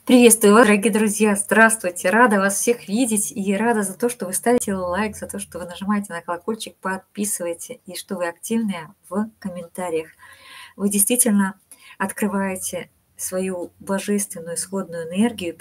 Приветствую вас, дорогие друзья! Здравствуйте! Рада вас всех видеть и рада за то, что вы ставите лайк, за то, что вы нажимаете на колокольчик, подписываете и что вы активные в комментариях. Вы действительно открываете свою божественную исходную энергию,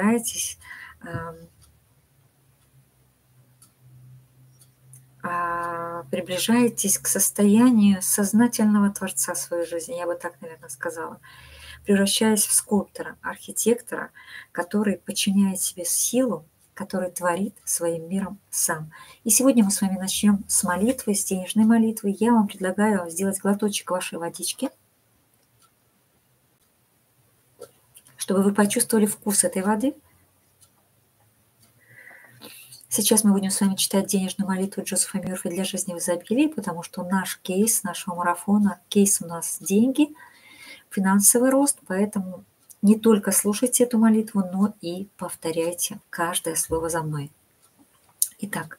приближаетесь к состоянию сознательного творца своей жизни, я бы так, наверное, сказала, превращаясь в скульптора, архитектора, который подчиняет себе силу, который творит своим миром сам. И сегодня мы с вами начнем с молитвы, с денежной молитвы. Я вам предлагаю сделать глоточек вашей водички, чтобы вы почувствовали вкус этой воды. Сейчас мы будем с вами читать денежную молитву Джозефа Мёрфи для жизни в изобилии, потому что наш кейс нашего марафона, кейс у нас деньги, финансовый рост, поэтому не только слушайте эту молитву, но и повторяйте каждое слово за мной. Итак,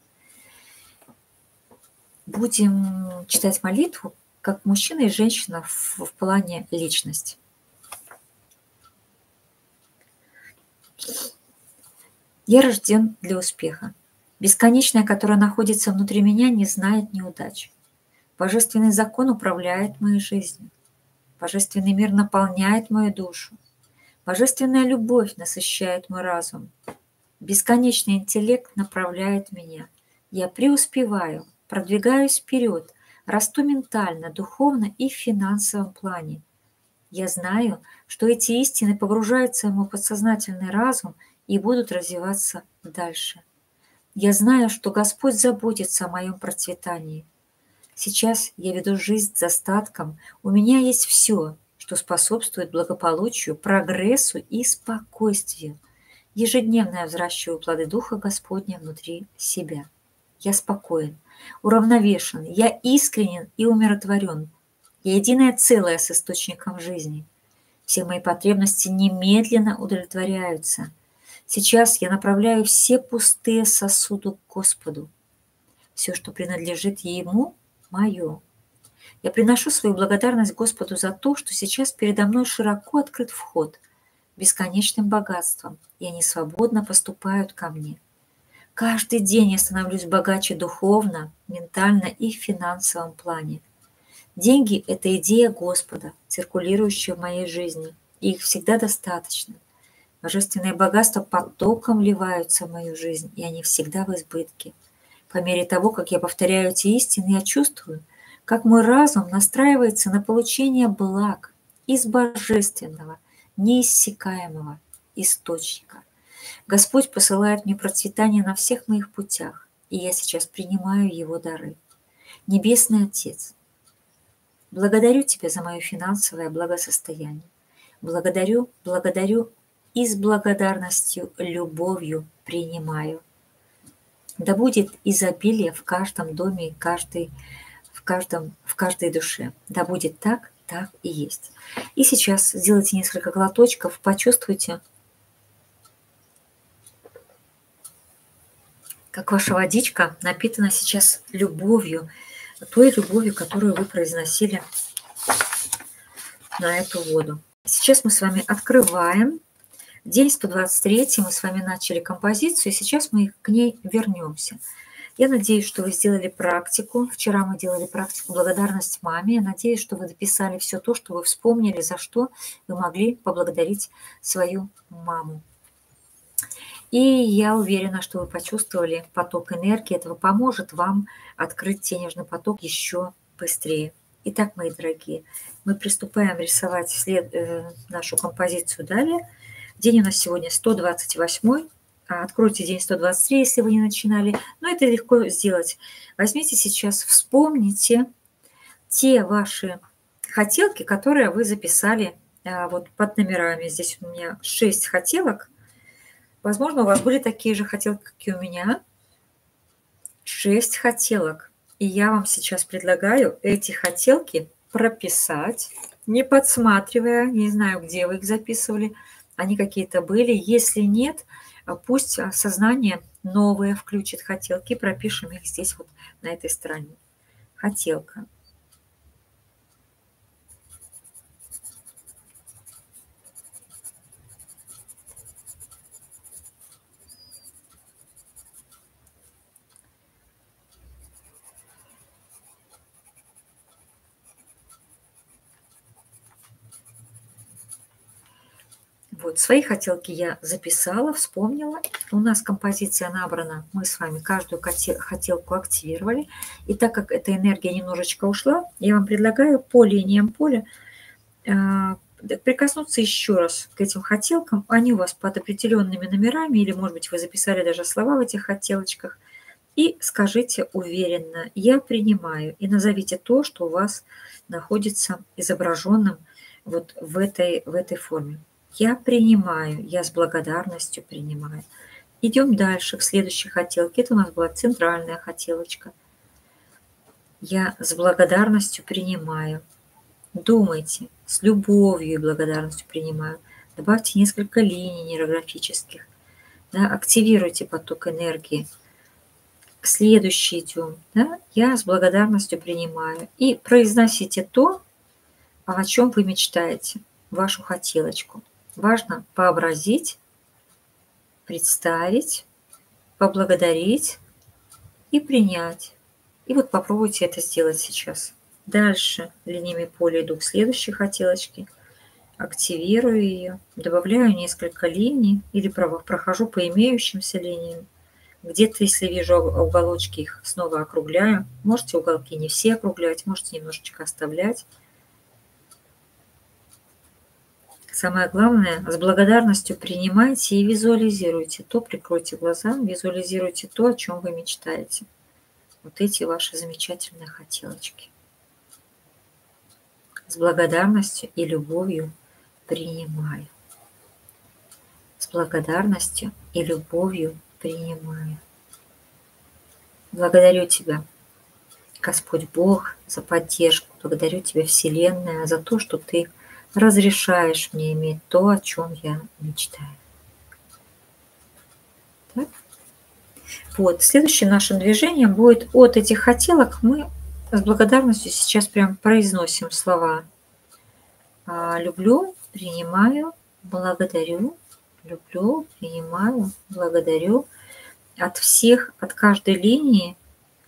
будем читать молитву как мужчина и женщина в плане личности. Я рожден для успеха. Бесконечное, которое находится внутри меня, не знает неудач. Божественный закон управляет моей жизнью. Божественный мир наполняет мою душу. Божественная любовь насыщает мой разум. Бесконечный интеллект направляет меня. Я преуспеваю, продвигаюсь вперед, расту ментально, духовно и в финансовом плане. Я знаю, что эти истины погружаются в мой подсознательный разум и будут развиваться дальше. Я знаю, что Господь заботится о моем процветании. Сейчас я веду жизнь с достатком. У меня есть все, что способствует благополучию, прогрессу и спокойствию. Ежедневно я взращиваю плоды Духа Господня внутри себя. Я спокоен, уравновешен, я искренен и умиротворен. Я единое целое с источником жизни. Все мои потребности немедленно удовлетворяются. Сейчас я направляю все пустые сосуды к Господу. Все, что принадлежит Ему, мое. Я приношу свою благодарность Господу за то, что сейчас передо мной широко открыт вход бесконечным богатством, и они свободно поступают ко мне. Каждый день я становлюсь богаче духовно, ментально и в финансовом плане. Деньги – это идея Господа, циркулирующая в моей жизни, и их всегда достаточно. Божественные богатства потоком вливаются в мою жизнь, и они всегда в избытке. По мере того, как я повторяю эти истины, я чувствую, как мой разум настраивается на получение благ из божественного, неиссякаемого источника. Господь посылает мне процветание на всех моих путях, и я сейчас принимаю Его дары. Небесный Отец, благодарю Тебя за мое финансовое благосостояние. Благодарю и с благодарностью, любовью принимаю. Да будет изобилие в каждом доме, в каждой душе. Да будет так, так и есть. И сейчас сделайте несколько глоточков, почувствуйте, как ваша водичка напитана сейчас любовью, той любовью, которую вы произносили на эту воду. Сейчас мы с вами открываем день 123, мы с вами начали композицию, и сейчас мы к ней вернемся. Я надеюсь, что вы сделали практику. Вчера мы делали практику благодарность маме. Я надеюсь, что вы дописали все то, что вы вспомнили, за что вы могли поблагодарить свою маму. И я уверена, что вы почувствовали поток энергии. Это поможет вам открыть денежный поток еще быстрее. Итак, мои дорогие, мы приступаем рисовать нашу композицию далее. День у нас сегодня 128. Откройте день 123, если вы не начинали. Но это легко сделать. Возьмите сейчас, вспомните те ваши хотелки, которые вы записали вот под номерами. Здесь у меня 6 хотелок. Возможно, у вас были такие же хотелки, как и у меня. 6 хотелок. И я вам сейчас предлагаю эти хотелки прописать, не подсматривая, не знаю, где вы их записывали, они какие-то были. Если нет, пусть сознание новое включит хотелки, пропишем их здесь вот на этой стороне. Хотелка. Вот, свои хотелки я записала, вспомнила. У нас композиция набрана, мы с вами каждую хотелку активировали. И так как эта энергия немножечко ушла, я вам предлагаю по линиям поля прикоснуться еще раз к этим хотелкам. Они у вас под определенными номерами, или, может быть, вы записали даже слова в этих хотелочках. И скажите уверенно «Я принимаю» и назовите то, что у вас находится изображенным вот в этой форме. Я принимаю, я с благодарностью принимаю. Идем дальше к следующей хотелке. Это у нас была центральная хотелочка. Я с благодарностью принимаю. Думайте, с любовью и благодарностью принимаю. Добавьте несколько линий нейрографических. Да, активируйте поток энергии. Следующий идем. Да, я с благодарностью принимаю. И произносите то, о чем вы мечтаете, вашу хотелочку. Важно вообразить, представить, поблагодарить и принять. И вот попробуйте это сделать сейчас. Дальше линиями поля иду к следующей хотелочке. Активирую ее, добавляю несколько линий или прохожу по имеющимся линиям. Где-то, если вижу уголочки, их снова округляю. Можете уголки не все округлять, можете немножечко оставлять. Самое главное, с благодарностью принимайте и визуализируйте то, прикройте глаза, визуализируйте то, о чем вы мечтаете. Вот эти ваши замечательные хотелочки. С благодарностью и любовью принимаю. С благодарностью и любовью принимаю. Благодарю Тебя, Господь Бог, за поддержку. Благодарю Тебя, Вселенная, за то, что Ты разрешаешь мне иметь то, о чем я мечтаю. Так? Вот, следующим нашим движением будет от этих хотелок мы с благодарностью сейчас прям произносим слова «люблю», «принимаю», «благодарю», «люблю», «принимаю», «благодарю». От всех, от каждой линии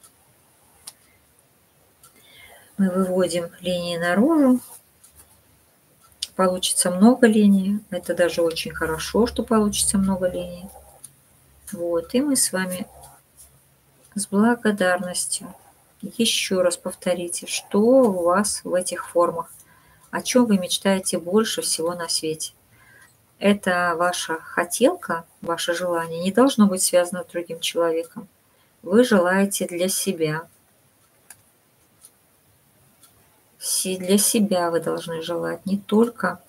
мы выводим линии наружу. Получится много линий. Это даже очень хорошо, что получится много линий. Вот, и мы с вами с благодарностью еще раз повторите, что у вас в этих формах, о чем вы мечтаете больше всего на свете. Это ваша хотелка, ваше желание не должно быть связано с другим человеком. Вы желаете для себя. Для себя вы должны желать, не только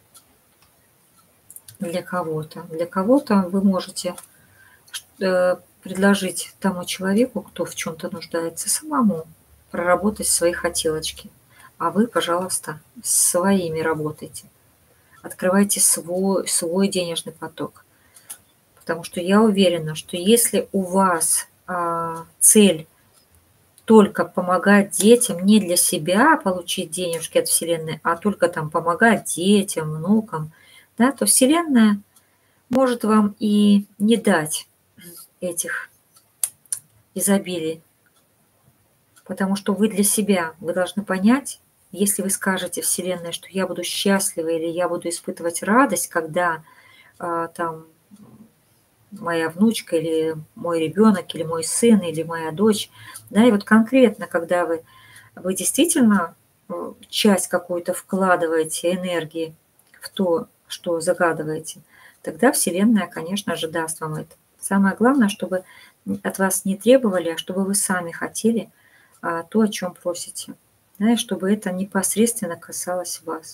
для кого-то. Для кого-то вы можете предложить тому человеку, кто в чем-то нуждается, самому проработать свои хотелочки. А вы, пожалуйста, своими работайте. Открывайте свой денежный поток. Потому что я уверена, что если у вас цель только помогать детям, не для себя получить денежки от Вселенной, а только там помогать детям, внукам, да, то Вселенная может вам и не дать этих изобилий. Потому что вы для себя, вы должны понять, если вы скажете Вселенной, что я буду счастлива или я буду испытывать радость, когда там моя внучка или мой ребенок, или мой сын, или моя дочь, да, и вот конкретно, когда вы действительно часть какую-то вкладываете энергии в то, что загадываете, тогда Вселенная, конечно же, даст вам это. Самое главное, чтобы от вас не требовали, а чтобы вы сами хотели то, о чем просите, да, и чтобы это непосредственно касалось вас.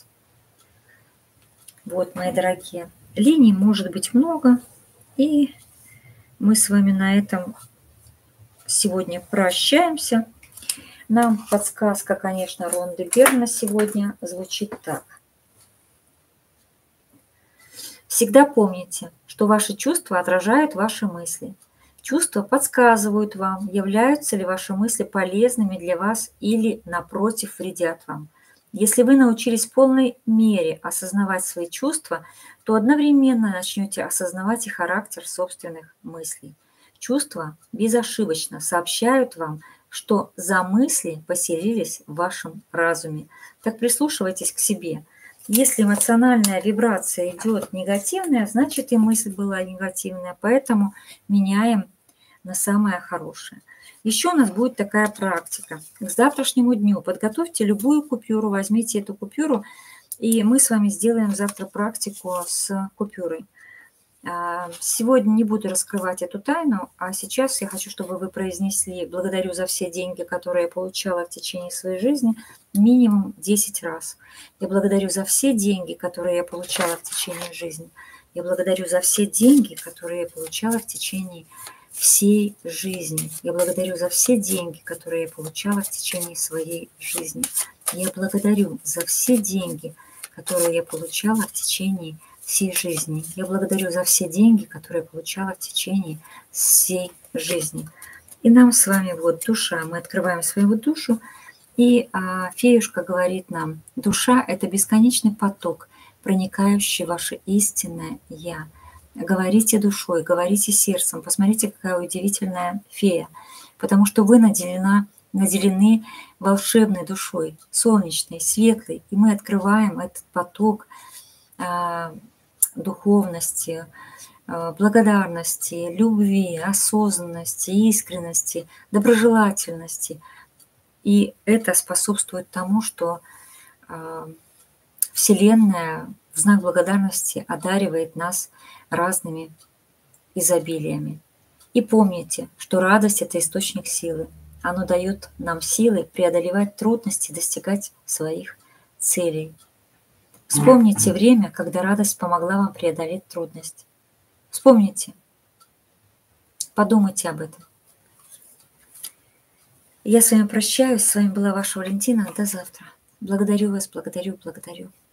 Вот, мои дорогие, линий может быть много, и мы с вами на этом сегодня прощаемся. Нам подсказка, конечно, Ронды Берна сегодня звучит так. Всегда помните, что ваши чувства отражают ваши мысли. Чувства подсказывают вам, являются ли ваши мысли полезными для вас или, напротив, вредят вам. Если вы научились в полной мере осознавать свои чувства, то одновременно начнете осознавать и характер собственных мыслей. Чувства безошибочно сообщают вам, что за мысли поселились в вашем разуме. Так прислушивайтесь к себе. Если эмоциональная вибрация идет негативная, значит и мысль была негативная, поэтому меняем на самое хорошее. Еще у нас будет такая практика. К завтрашнему дню подготовьте любую купюру, возьмите эту купюру, и мы с вами сделаем завтра практику с купюрой. Сегодня не буду раскрывать эту тайну, а сейчас я хочу, чтобы вы произнесли «благодарю за все деньги, которые я получала в течение своей жизни» минимум 10 раз. Я благодарю за все деньги, которые я получала в течение жизни. Я благодарю за все деньги, которые я получала в течение всей жизни. Я благодарю за все деньги, которые я получала в течение своей жизни. Я благодарю за все деньги, которые я получала в течение всей жизни. Я благодарю за все деньги, которые я получала в течение всей жизни. И нам с вами вот душа, мы открываем свою душу, и феюшка говорит нам, душа – это бесконечный поток, проникающий в ваше истинное «Я». Говорите душой, говорите сердцем. Посмотрите, какая удивительная фея, потому что вы наделены волшебной душой, солнечной, светлой, и мы открываем этот поток духовности, благодарности, любви, осознанности, искренности, доброжелательности. И это способствует тому, что Вселенная в знак благодарности одаривает нас разными изобилиями. И помните, что радость – это источник силы. Оно дает нам силы преодолевать трудности, достигать своих целей. Вспомните время, когда радость помогла вам преодолеть трудность. Вспомните. Подумайте об этом. Я с вами прощаюсь. С вами была ваша Валентина. До завтра. Благодарю вас, благодарю.